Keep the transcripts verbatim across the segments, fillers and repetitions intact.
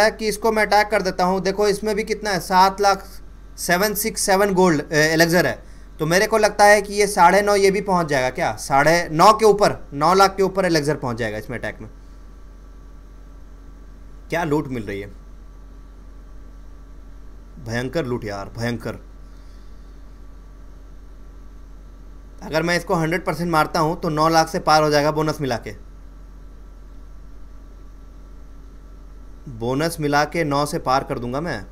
है कि इसको मैं अटैक कर देता हूँ। देखो इसमें भी कितना है, सात lakh seven six seven gold एलेक्जर है। तो मेरे को लगता है कि ये साढ़े नौ ये भी पहुँच जाएगा क्या, साढ़े नौ के ऊपर, नौ लाख के ऊपर एलेक्जर पहुँच जाएगा इसमें अटैक में। क्या लूट मिल रही है, भयंकर लूट यार, भयंकर। अगर मैं इसको हंड्रेड परसेंट मारता हूँ तो नौ लाख से पार हो जाएगा बोनस मिला के, बोनस मिला के नौ से पार कर दूंगा मैं।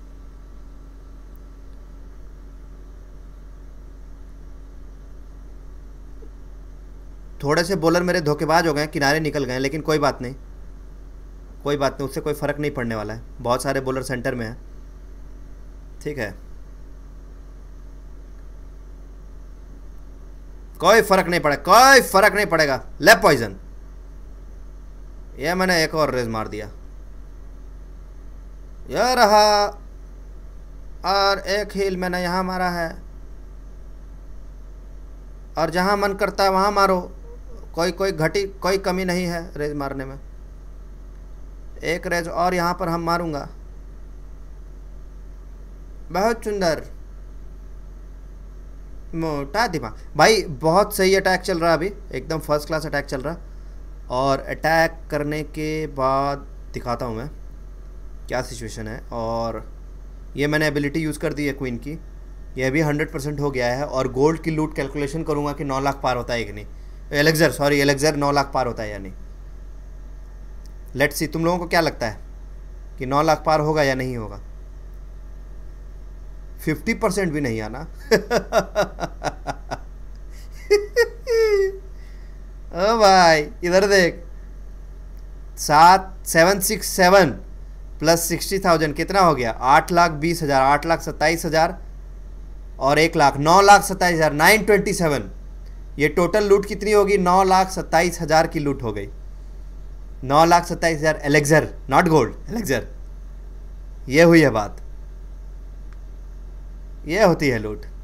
थोड़े से बॉलर मेरे धोखेबाज हो गए, किनारे निकल गए, लेकिन कोई बात नहीं, कोई बात नहीं, उससे कोई फ़र्क नहीं पड़ने वाला है। बहुत सारे बॉलर सेंटर में हैं, ठीक है, कोई फ़र्क नहीं पड़ेगा, कोई फ़र्क नहीं पड़ेगा। ले पॉइजन, ये मैंने एक और रेज मार दिया, यह रहा, और एक हील मैंने यहाँ मारा है, और जहाँ मन करता है वहाँ मारो, कोई कोई घटी कोई कमी नहीं है रेज मारने में। एक रेज और यहाँ पर हम मारूंगा, बहुत सुंदर, मोटा दिमाग भाई, बहुत सही अटैक चल रहा है अभी, एकदम फर्स्ट क्लास अटैक चल रहा। और अटैक करने के बाद दिखाता हूँ मैं क्या सिचुएशन है। और ये मैंने एबिलिटी यूज़ कर दी है क्वीन की, ये भी हंड्रेड परसेंट हो गया है। और गोल्ड की लूट कैलकुलेशन करूँगा कि नौ लाख पार होता है कि नहीं, एलेक्जर सॉरी एलेक्जर नौ लाख पार होता है या नहीं। लेट्स सी, तुम लोगों को क्या लगता है कि नौ लाख पार होगा या नहीं होगा? फिफ्टी परसेंट भी नहीं आना। ओ भाई इधर देख, सात seven six seven plus sixty thousand कितना हो गया, आठ लाख बीस हज़ार, आठ लाख सत्ताईस हज़ार और एक लाख, नौ लाख सत्ताईस हज़ार, नाइन ट्वेंटी सेवन। ये टोटल लूट कितनी होगी, नौ लाख सत्ताईस हज़ार की लूट हो गई। नौ लाख सत्ताईस हज़ार एलेक्जर, नॉट गोल्ड, एलेक्जर। ये हुई है बात, ये होती है लूट।